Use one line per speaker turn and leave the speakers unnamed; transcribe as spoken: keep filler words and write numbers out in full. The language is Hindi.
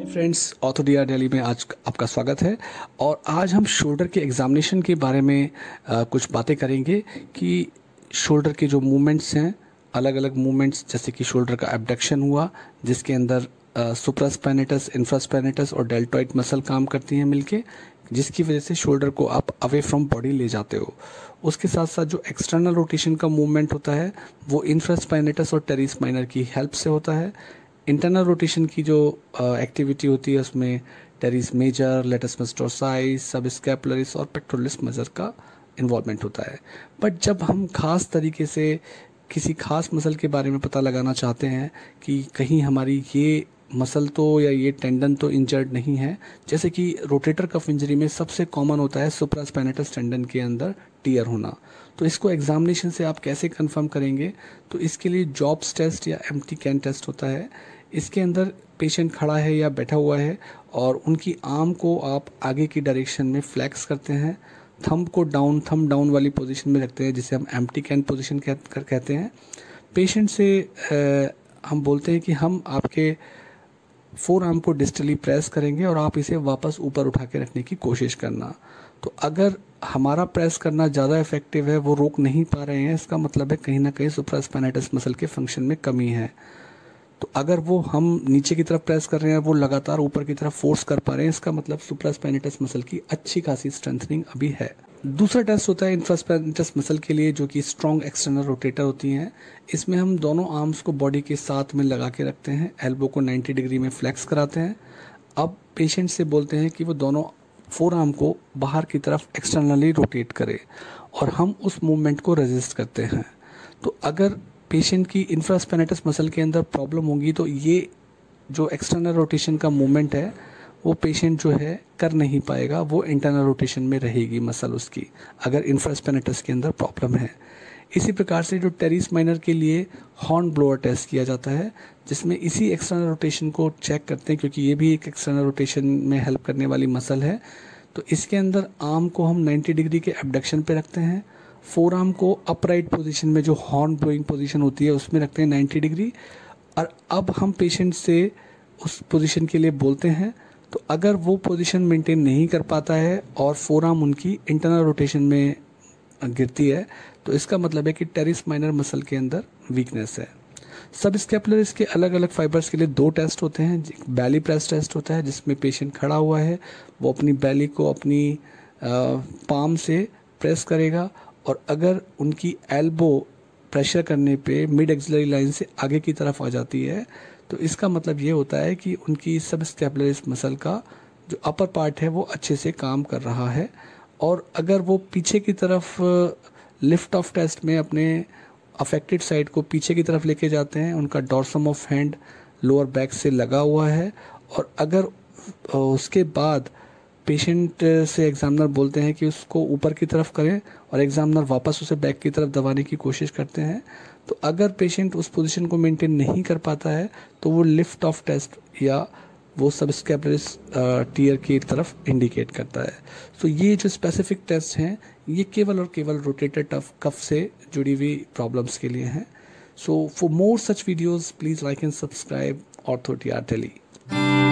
Friends, ortho D R Delhi में आज आपका स्वागत है। और आज हम शोल्डर के एग्जामिनेशन के बारे में आ, कुछ बातें करेंगे कि शोल्डर के जो मूवमेंट्स हैं, अलग अलग मूवमेंट्स, जैसे कि शोल्डर का एब्डक्शन हुआ जिसके अंदर सुप्रास्पाइनेटस, इंफ्रास्पाइनेटस और डेल्टॉइड मसल काम करती हैं मिलके, जिसकी वजह से शोल्डर को आप अवे फ्रॉम बॉडी ले जाते हो। उसके साथ साथ जो एक्सटर्नल रोटेशन का मूवमेंट होता है वो इंफ्रास्पाइनेटस और टेरिस माइनर की हेल्प से होता है। इंटरनल रोटेशन की जो एक्टिविटी uh, होती है उसमें टेरिस मेजर, लेटस डोर्साइस, सब स्कैपुलरिस और पेक्टोरलिस मसल का इन्वॉल्वमेंट होता है। बट जब हम खास तरीके से किसी खास मसल के बारे में पता लगाना चाहते हैं कि कहीं हमारी ये मसल तो या ये टेंडन तो इंजर्ड नहीं है, जैसे कि रोटेटर कफ इंजरी में सबसे कॉमन होता है सुप्रास्पाइनेटस टेंडन के अंदर टीयर होना, तो इसको एग्जामिनेशन से आप कैसे कंफर्म करेंगे? तो इसके लिए जॉब्स टेस्ट या एम्प्टी कैन टेस्ट होता है। इसके अंदर पेशेंट खड़ा है या बैठा हुआ है और उनकी आर्म को आप आगे की डायरेक्शन में फ्लैक्स करते हैं, थंब को डाउन थंब डाउन वाली पोजीशन में रखते हैं जिसे हम एम्प्टी कैन पोजीशन कह, कर कहते हैं। पेशेंट से आ, हम बोलते हैं कि हम आपके फोर आर्म को डिस्टली प्रेस करेंगे और आप इसे वापस ऊपर उठा के रखने की कोशिश करना। तो अगर हमारा प्रेस करना ज़्यादा इफेक्टिव है, वो रोक नहीं पा रहे हैं, इसका मतलब है कहीं ना कहीं सुप्रास्पाइनेटस मसल के फंक्शन में कमी है। तो अगर वो हम नीचे की तरफ प्रेस कर रहे हैं, वो लगातार ऊपर की तरफ फोर्स कर पा रहे हैं, इसका मतलब सुप्रास्पाइनेटस मसल की अच्छी खासी स्ट्रेंथनिंग अभी है। दूसरा टेस्ट होता है इंफ्रास्पाइनेटस मसल के लिए, जो कि स्ट्रॉन्ग एक्सटर्नल रोटेटर होती हैं। इसमें हम दोनों आर्म्स को बॉडी के साथ में लगा के रखते हैं, एल्बो को नाइन्टी डिग्री में फ्लेक्स कराते हैं। अब पेशेंट से बोलते हैं कि वो दोनों फोर आर्म को बाहर की तरफ एक्सटर्नली रोटेट करे और हम उस मूवमेंट को रेजिस्ट करते हैं। तो अगर पेशेंट की इंफ्रास्पाइनेटस मसल के अंदर प्रॉब्लम होगी तो ये जो एक्सटर्नल रोटेशन का मूवमेंट है वो पेशेंट जो है कर नहीं पाएगा, वो इंटरनल रोटेशन में रहेगी मसल उसकी, अगर इंफ्रास्पाइनेटस के अंदर प्रॉब्लम है। इसी प्रकार से जो टेरिस माइनर के लिए हॉर्न ब्लोअर टेस्ट किया जाता है, जिसमें इसी एक्सटर्नल रोटेशन को चेक करते हैं, क्योंकि ये भी एक एक्सटर्नल रोटेशन में हेल्प करने वाली मसल है। तो इसके अंदर आर्म को हम नाइन्टी डिग्री के एब्डक्शन पे रखते हैं, फोर आर्म को अपराइट पोजीशन में जो हॉर्न ब्लोइंग पोजीशन होती है उसमें रखते हैं नाइन्टी डिग्री। और अब हम पेशेंट से उस पोजीशन के लिए बोलते हैं, तो अगर वो पोजीशन मेंटेन नहीं कर पाता है और फोर आर्म उनकी इंटरनल रोटेशन में गिरती है, तो इसका मतलब है कि टेरिस माइनर मसल के अंदर वीकनेस है। सब स्कैपुलरिस के अलग अलग फाइबर्स के लिए दो टेस्ट होते हैं। बैली प्रेस टेस्ट होता है जिसमें पेशेंट खड़ा हुआ है, वो अपनी बैली को अपनी पाम से प्रेस करेगा और अगर उनकी एल्बो प्रेशर करने पे मिड एक्सिलरी लाइन से आगे की तरफ आ जाती है, तो इसका मतलब ये होता है कि उनकी सब स्कैपुलरिस मसल का जो अपर पार्ट है वो अच्छे से काम कर रहा है। और अगर वो पीछे की तरफ लिफ्ट ऑफ टेस्ट में अपने अफेक्टेड साइड को पीछे की तरफ लेके जाते हैं, उनका dorsum of hand lower back से लगा हुआ है, और अगर उसके बाद पेशेंट से एग्जामिनर बोलते हैं कि उसको ऊपर की तरफ करें और एग्जामिनर वापस उसे बैक की तरफ दबाने की कोशिश करते हैं, तो अगर पेशेंट उस पोजीशन को मेंटेन नहीं कर पाता है तो वो लिफ्ट ऑफ टेस्ट या वो सब स्कैपुलरिस टीयर की तरफ इंडिकेट करता है। तो ये जो स्पेसिफिक टेस्ट हैं ये केवल और केवल रोटेटर टफ कफ से जुड़ी हुई प्रॉब्लम्स के लिए हैं। So for more such videos please like and subscribe ortho D R Delhi.